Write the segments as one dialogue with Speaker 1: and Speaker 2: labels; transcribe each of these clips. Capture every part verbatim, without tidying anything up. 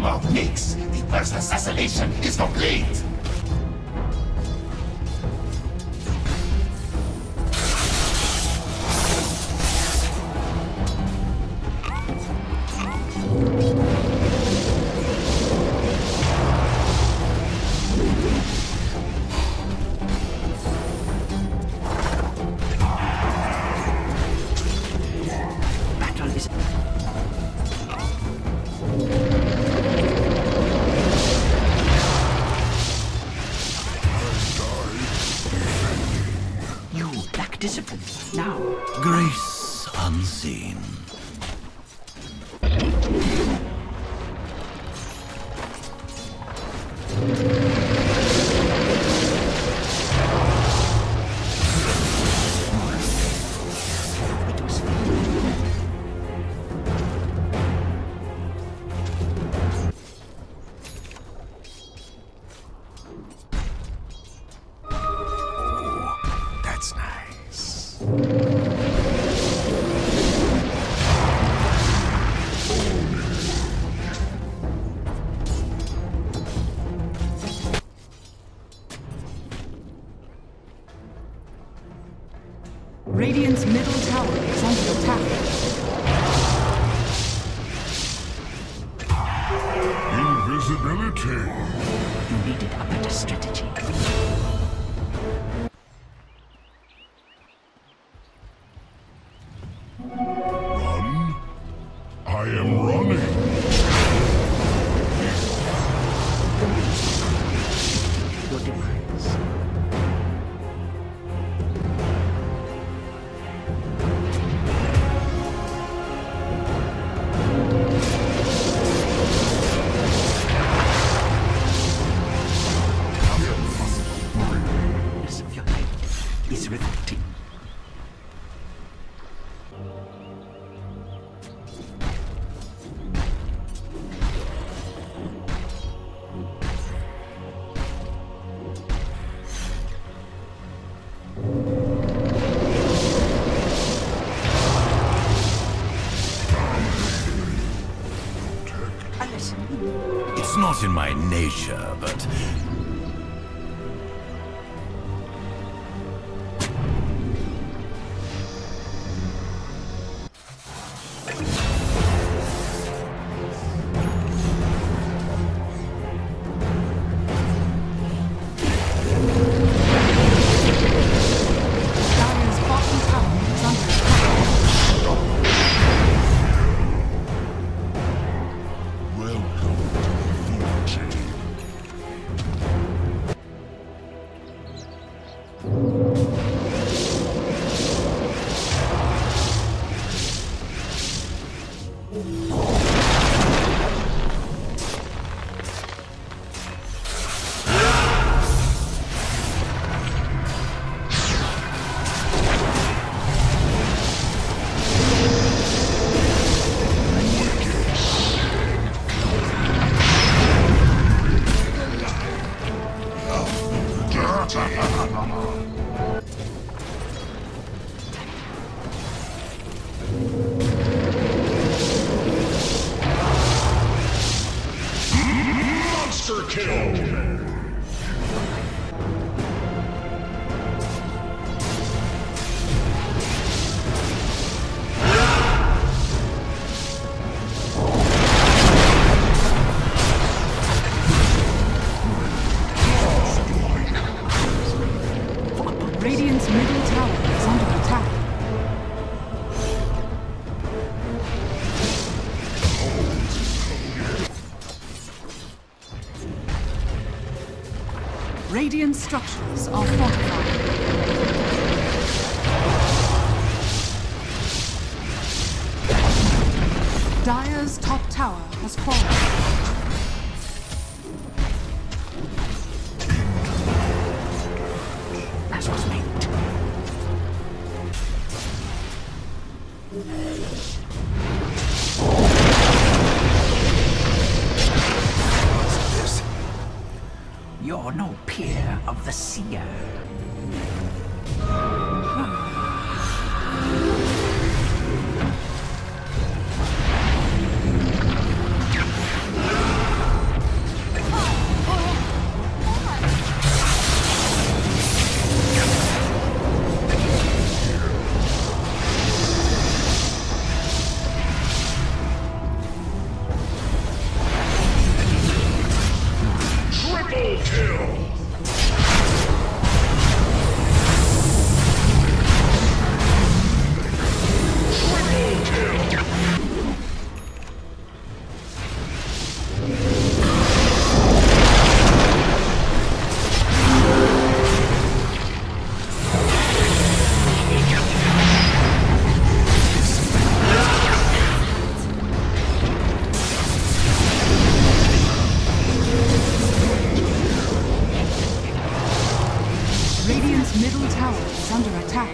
Speaker 1: of Nyx. The first assassination is complete.
Speaker 2: Discipline now.
Speaker 3: Grace unseen.
Speaker 1: That's nice.
Speaker 4: Radiant's middle tower is under attack.
Speaker 1: Invisibility.
Speaker 2: You needed a better strategy.
Speaker 1: Run? I am running.
Speaker 2: Your demise. Yes, your life is revolting.
Speaker 3: It's not in my nature, but
Speaker 4: Dire's bottom tower is under attack.
Speaker 1: Welcome, Fortune. Monster kill!
Speaker 4: Radiant's middle tower is under attack. Radiant structures are fortified. Dire's top tower has fallen.
Speaker 2: As was meant. You're no peer of the seer.
Speaker 4: is under attack.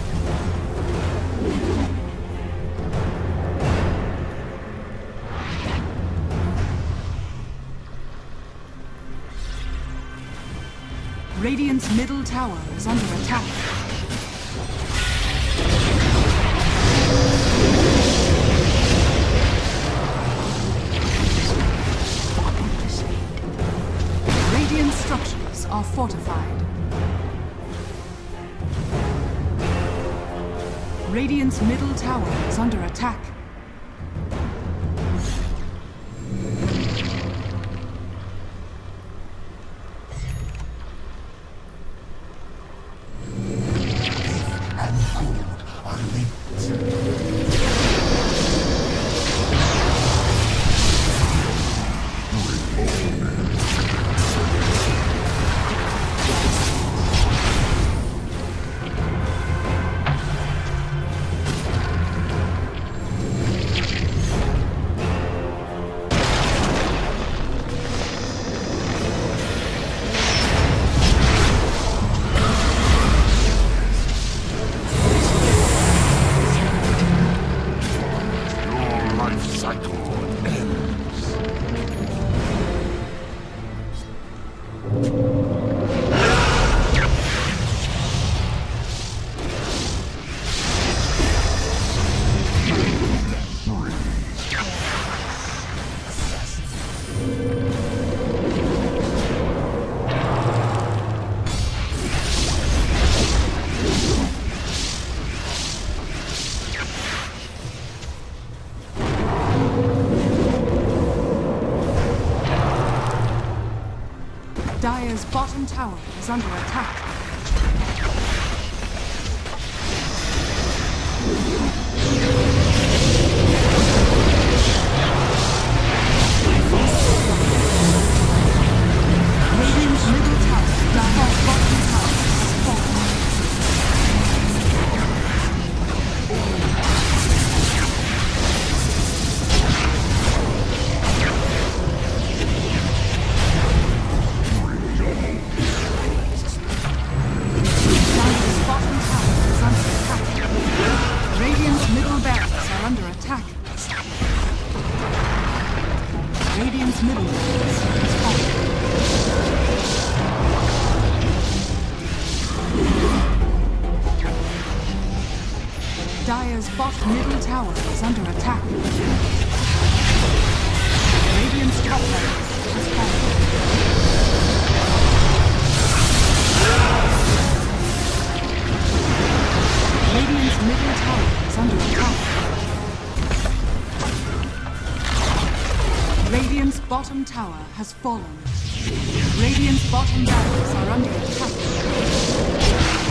Speaker 4: Radiant's middle tower is under attack. Radiant structures are fortified. Radiant's middle tower is under attack. Dire's bottom tower is under attack. Radiant's middle tower, Dire's bottom tower has fallen. Radiant's middle base is falling. Dire's bottom middle tower is under attack. Radiant's top barracks is falling. Radiant's middle tower is under attack. Radiant's bottom tower has fallen. Radiant's bottom barracks are under attack.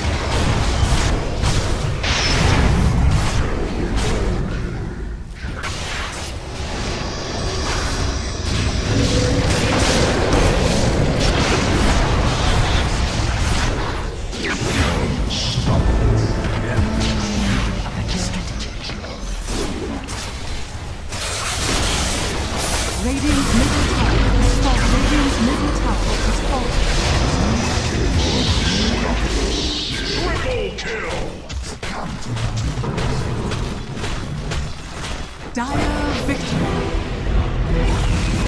Speaker 4: Radiant's middle tower has fallen. Radiant's middle tower has fallen.
Speaker 1: Triple kill!
Speaker 4: Dire victory.